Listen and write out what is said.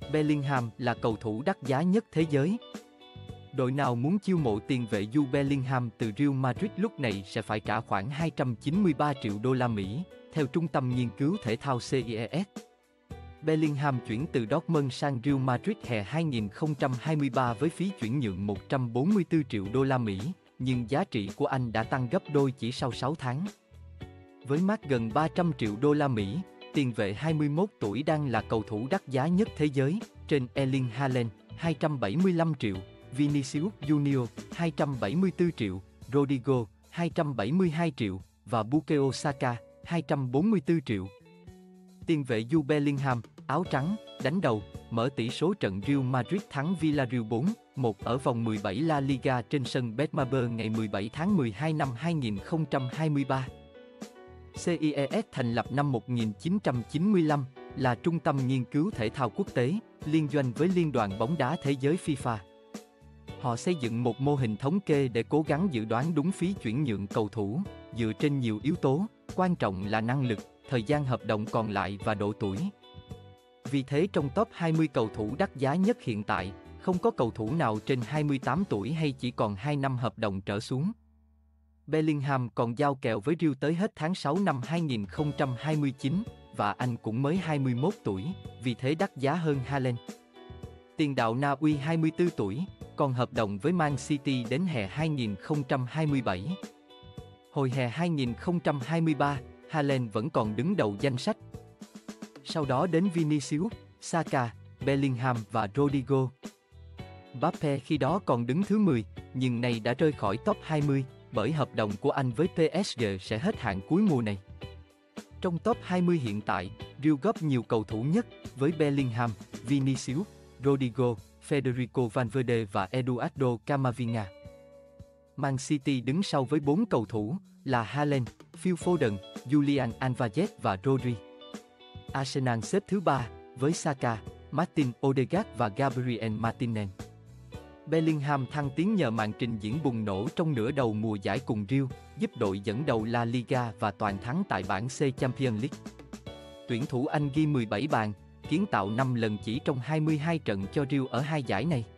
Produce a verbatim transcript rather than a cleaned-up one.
Bellingham là cầu thủ đắt giá nhất thế giới. Đội nào muốn chiêu mộ tiền vệ Jude Bellingham từ Real Madrid lúc này sẽ phải trả khoảng hai trăm chín mươi ba triệu đô la Mỹ, theo Trung tâm Nghiên cứu Thể thao xê i e ét. Bellingham chuyển từ Dortmund sang Real Madrid hè hai nghìn không trăm hai mươi ba với phí chuyển nhượng một trăm bốn mươi tư triệu đô la Mỹ, nhưng giá trị của anh đã tăng gấp đôi chỉ sau sáu tháng. Với mác gần ba trăm triệu đô la Mỹ, tiền vệ hai mươi mốt tuổi đang là cầu thủ đắt giá nhất thế giới, trên Erling Haaland hai trăm bảy mươi lăm triệu, Vinicius Junior hai trăm bảy mươi tư triệu, Rodrigo hai trăm bảy mươi hai triệu và Bukayo Saka hai trăm bốn mươi tư triệu. Tiền vệ Jude Bellingham, áo trắng, đánh đầu, mở tỷ số trận Real Madrid thắng Villarreal bốn một ở vòng mười bảy La Liga trên sân Bernabeu ngày mười bảy tháng mười hai năm hai nghìn không trăm hai mươi ba. xê i e ét thành lập năm một nghìn chín trăm chín mươi lăm, là trung tâm nghiên cứu thể thao quốc tế, liên doanh với Liên đoàn bóng đá thế giới FIFA. Họ xây dựng một mô hình thống kê để cố gắng dự đoán đúng phí chuyển nhượng cầu thủ, dựa trên nhiều yếu tố, quan trọng là năng lực, thời gian hợp đồng còn lại và độ tuổi. Vì thế trong top hai mươi cầu thủ đắt giá nhất hiện tại, không có cầu thủ nào trên hai mươi tám tuổi hay chỉ còn hai năm hợp đồng trở xuống. Bellingham còn giao kèo với Real tới hết tháng sáu năm hai nghìn không trăm hai mươi chín, và anh cũng mới hai mươi mốt tuổi, vì thế đắt giá hơn Haaland. Tiền đạo Na Uy hai mươi tư tuổi, còn hợp đồng với Man City đến hè hai nghìn không trăm hai mươi bảy. Hồi hè hai nghìn không trăm hai mươi ba, Haaland vẫn còn đứng đầu danh sách. Sau đó đến Vinicius, Saka, Bellingham và Rodrigo. Mbappe khi đó còn đứng thứ mười, nhưng nay đã rơi khỏi top hai mươi, bởi hợp đồng của anh với pê ét giê sẽ hết hạn cuối mùa này. Trong top hai mươi hiện tại, Real góp nhiều cầu thủ nhất, với Bellingham, Vinicius, Rodrigo, Federico Valverde và Eduardo Camavinga. Man City đứng sau với bốn cầu thủ, là Haaland, Phil Foden, Julian Alvarez và Rodri. Arsenal xếp thứ ba, với Saka, Martin Odegaard và Gabriel Martinez. Bellingham thăng tiến nhờ màn trình diễn bùng nổ trong nửa đầu mùa giải cùng Real, giúp đội dẫn đầu La Liga và toàn thắng tại bảng C Champions League. Tuyển thủ Anh ghi mười bảy bàn, kiến tạo năm lần chỉ trong hai mươi hai trận cho Real ở hai giải này.